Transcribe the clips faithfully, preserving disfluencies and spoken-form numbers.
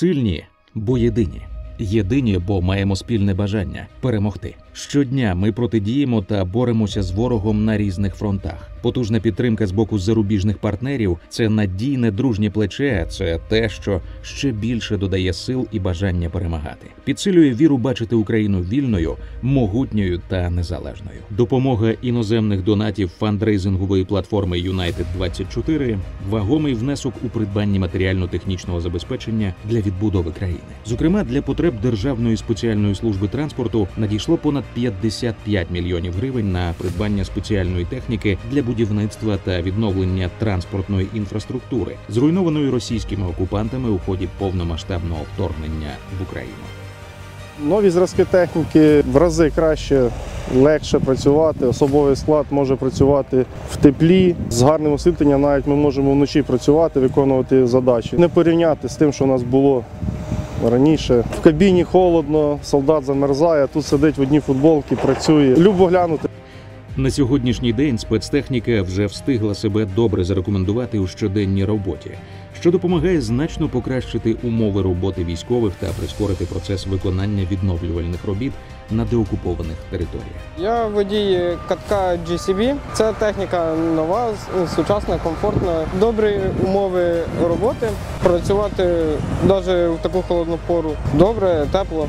Сильні, бо єдині. Єдині, бо маємо спільне бажання – перемогти. Щодня ми протидіємо та боремося з ворогом на різних фронтах. Потужна підтримка з боку зарубіжних партнерів – це надійне дружнє плече, це те, що ще більше додає сил і бажання перемагати. Підсилює віру бачити Україну вільною, могутньою та незалежною. Допомога іноземних донатів фандрейзингової платформи Юнайтед двадцять чотири – вагомий внесок у придбанні матеріально-технічного забезпечення для відбудови країни. Зокрема, для потреб Державної спеціальної служби транспорту надійшло понад п'ятдесят п'ять мільйонів гривень на придбання спеціальної техніки для будівництва та відновлення транспортної інфраструктури, зруйнованої російськими окупантами у ході повномасштабного вторгнення в Україну. Нові зразки техніки в рази краще, легше працювати, особовий склад може працювати в теплі, з гарним освітленням навіть ми можемо вночі працювати, виконувати задачі. Не порівняти з тим, що у нас було раніше. В кабіні холодно, солдат замерзає, тут сидить в одній футболці, працює. Любо глянути. На сьогоднішній день спецтехніка вже встигла себе добре зарекомендувати у щоденній роботі, що допомагає значно покращити умови роботи військових та прискорити процес виконання відновлювальних робіт на деокупованих територіях. Я водій катка джі сі бі. Це техніка нова, сучасна, комфортна, добрі умови роботи. Працювати навіть в таку холодну пору добре, тепло.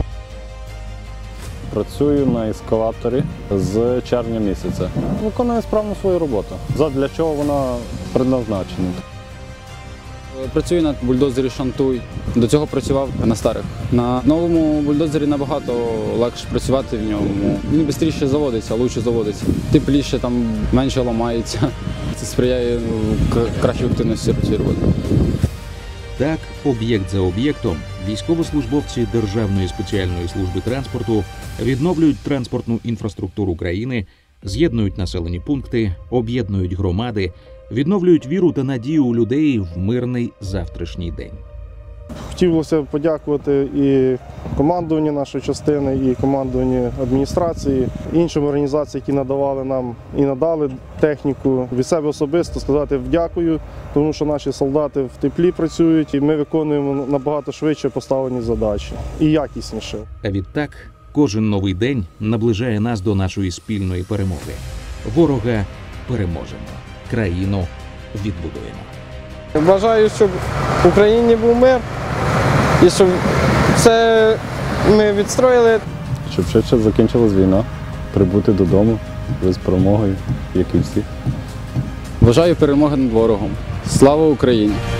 Працюю на ескалаторі з червня місяця. Виконую справно свою роботу. Задля чого вона предназначена. Працюю на бульдозері «Шантуй». До цього працював на старих. На новому бульдозері набагато легше працювати в ньому. Він швидше заводиться, краще заводиться. Тепліше, там менше ламається. Це сприяє кращій активності роботи. Так, об'єкт за об'єктом, військовослужбовці Державної спеціальної служби транспорту відновлюють транспортну інфраструктуру країни, з'єднують населені пункти, об'єднують громади, відновлюють віру та надію у людей в мирний завтрашній день. Хотілося б подякувати і командуванню нашої частини, і командуванню адміністрації, іншим організаціям, які надавали нам і надали техніку. Від себе особисто сказати дякую, тому що наші солдати в теплі працюють і ми виконуємо набагато швидше поставлені задачі і якісніше. А відтак, кожен новий день наближає нас до нашої спільної перемоги. Ворога переможемо, країну відбудуємо. Бажаю, щоб в Україні був мир і щоб все ми відстроїли. Щоб швидше закінчилась війна, прибути додому з перемогою, як і всі. Бажаю перемоги над ворогом. Слава Україні!